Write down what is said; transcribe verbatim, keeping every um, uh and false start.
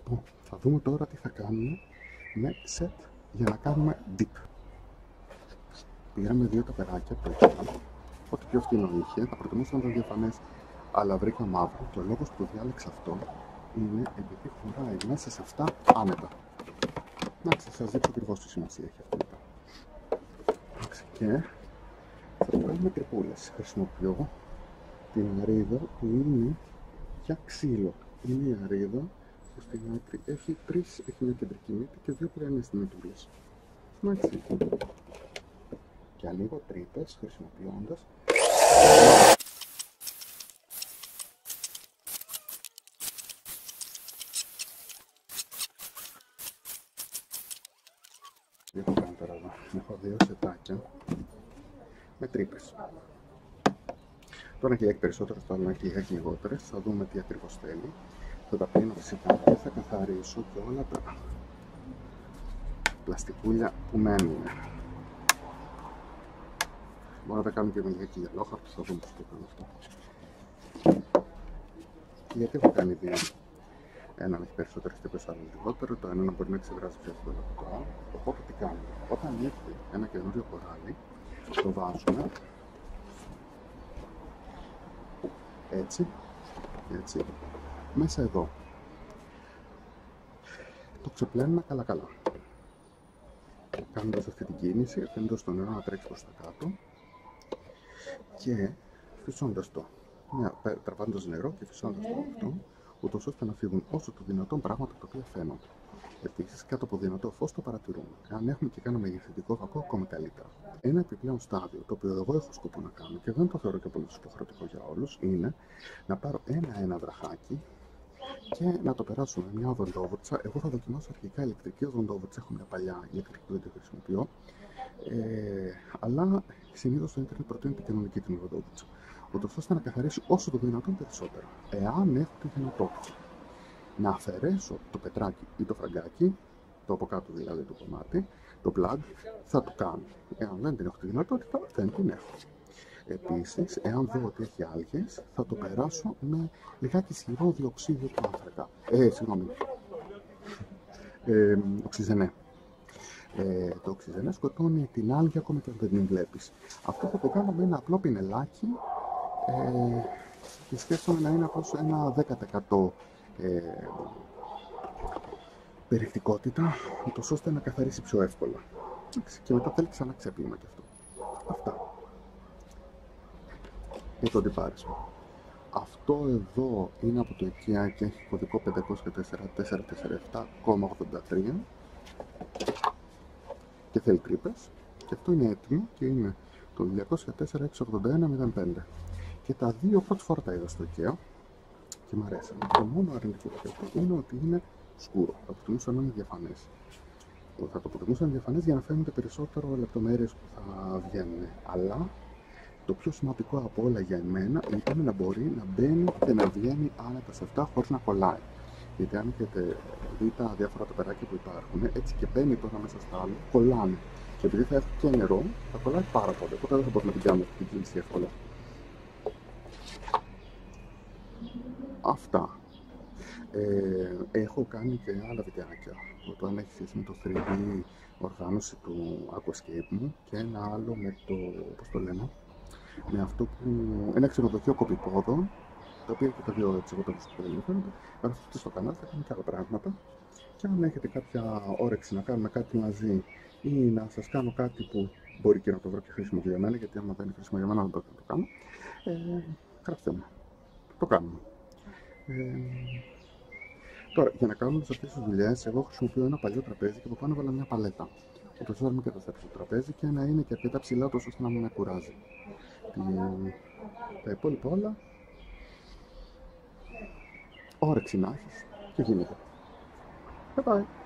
Λοιπόν, θα δούμε τώρα τι θα κάνουμε με set για να κάνουμε dip. Πήραμε δύο ταπεράκια από το Ikea, ό,τι πιο φθηνό είχε, θα προτιμούσα να ήταν διαφανές, αλλά βρήκα μαύρο και ο λόγος που διάλεξα αυτό είναι επειδή χωράει μέσα σε αυτά άνετα. Εντάξει, θα σας δείξω ακριβώς τι σημασία έχει αυτό μετά. Εντάξει, και θα το κάνουμε τρυπούλες. Χρησιμοποιώ την αρίδα που είναι για ξύλο. Είναι η αρίδα που στην άκρη έχει τρεις, έχει μια κεντρική μύτη και δύο πλεονές μύτουλες. Εντάξει. Και ανοίγω τρύπες χρησιμοποιώντας τι έχω κάνει τώρα εδώ. Έχω δύο σετάκια με τρύπες. Το ένα έχει περισσότερες, το άλλο έχει λιγότερες. Θα δούμε τι ακριβώς θέλει. Θα τα πλύνω φυσικά και θα καθαρίσω και όλα τα πλαστικούλια που μένουν. Μπορώ να τα κάνω και με λιγάκι γυαλόχαρτο, θα δούμε πώς το κάνω αυτό. Γιατί έχω κάνει δύο. Έναν έχει περισσότερες τρύπες, άλλο λιγότερο. Το ένα μπορεί να ξεβράσει πιο εύκολα από το άλλο. Οπότε τι κάνουμε. Όταν έρθει ένα καινούριο κοράλι, το βάζουμε έτσι και έτσι μέσα εδώ. Το ξεπλένουμε καλά καλά. Κάνοντας αυτή την κίνηση, αφήνοντας το νερό να τρέξει προς τα κάτω και φυσώντας το. Ναι, τραβώντας νερό και φυσώντας το αυτό, ούτως ώστε να φύγουν όσο το δυνατόν πράγματα τα οποία φαίνονται. Επίσης, κάτω από δυνατό φως το παρατηρούμε. Αν έχουμε και κάνουμε μεγεθυντικό φακό, ακόμα καλύτερα. Ένα επιπλέον στάδιο, το οποίο εγώ έχω σκοπό να κάνω και δεν το θεωρώ και πολύ υποχρεωτικό για όλους, είναι να πάρω ένα-ένα βραχάκι και να το περάσω με μια οδοντόβουρτσα. Εγώ θα δοκιμάσω αρχικά ηλεκτρική οδοντόβουρτσα. Έχω μια παλιά ηλεκτρική που δεν τη χρησιμοποιώ. Ε, αλλά συνήθως στο ίντερνετ προτείνει την κανονική την οδοντόβουρτσα. Ούτως ώστε να καθαρίσει όσο το δυνατόν περισσότερο. Εάν έχω τη δυνατότητα να αφαιρέσω το πετράκι ή το φραγκάκι, το από κάτω δηλαδή το κομμάτι, το plug, θα το κάνω. Εάν δεν την έχω τη δυνατότητα, δεν την έχω. Επίσης, εάν δω ότι έχει άλγες, θα το περάσω με λιγάκι ισχυρό διοξείδιο του άνθρακα. Ε, συγγνώμη. Ε, οξυζενέ. Ε, το οξυζενέ σκοτώνει την άλγη ακόμα και αν δεν την βλέπεις. Αυτό θα το κάνω με ένα απλό πινελάκι ε, και σκέφτομαι να είναι απλώς ένα δέκα τοις εκατό ε, περιεκτικότητα, ούτως ώστε να καθαρίσει πιο εύκολα. Και μετά θέλει ξανά ξέπλυμα και αυτό. Αυτά. Για το αντιπάρισμα. Αυτό εδώ είναι από το Ikea και έχει κωδικό πεντακόσια τέσσερα τετρακόσια σαράντα επτά κόμμα ογδόντα τρία και θέλει τρύπες. Και αυτό είναι έτοιμο και είναι το διακόσια τέσσερα εξακόσια ογδόντα ένα μηδέν πέντε. Και τα δύο πρώτη φορά τα είδα στο Ikea και μου αρέσαν. Το μόνο αρνητικό αυτό είναι ότι είναι σκούρο. Θα προτιμούσα να είναι διαφανές. Θα το προτιμούσα να είναι διαφανές για να φαίνονται περισσότερο λεπτομέρειες που θα βγαίνουν. Αλλά το πιο σημαντικό από όλα για εμένα ήταν να μπορεί να μπαίνει και να βγαίνει άνετα σε αυτά χωρίς να κολλάει. Γιατί αν έχετε δει τα διάφορα ταπεράκια που υπάρχουν, έτσι και μπαίνει τώρα μέσα στα άλλα, κολλάνε. Και επειδή θα έχω και νερό, θα κολλάει πάρα πολύ. Οπότε δεν θα μπορούμε να την κάνουμε αυτή την κίνηση εύκολα. Αυτά. Ε, έχω κάνει και άλλα βιντεάκια. Το ένα έχει σχέση με το θρι ντι οργάνωση του Aquascape μου και ένα άλλο με το, πώς το λένε, με αυτό που, ένα ξενοδοχείο κοπηπόδων, τα οποία και τα δύο έτσι εγώ τα βρίσκω πολύ ενδιαφέροντα. Γράψτε στο κανάλι, θα κάνουμε και άλλα πράγματα. Και αν έχετε κάποια όρεξη να κάνουμε κάτι μαζί ή να σας κάνω κάτι που μπορεί και να το βρω και χρήσιμο για μένα, γιατί άμα δεν είναι χρήσιμο για μένα δεν μπορώ να το κάνω, ε, γράψτε μου. Το κάνουμε. Ε, τώρα, για να κάνουμε αυτές τις δουλειές, εγώ χρησιμοποιώ ένα παλιό τραπέζι και από πάνω έβαλα μια παλέτα. Ούτως ώστε να μην καταστρέψω το τραπέζι και να είναι και αρκετά ψηλά, ώστε να μην με κουράζει. Τα υπόλοιπα όλα, όρεξη να έχεις και γίνεται. Bye bye.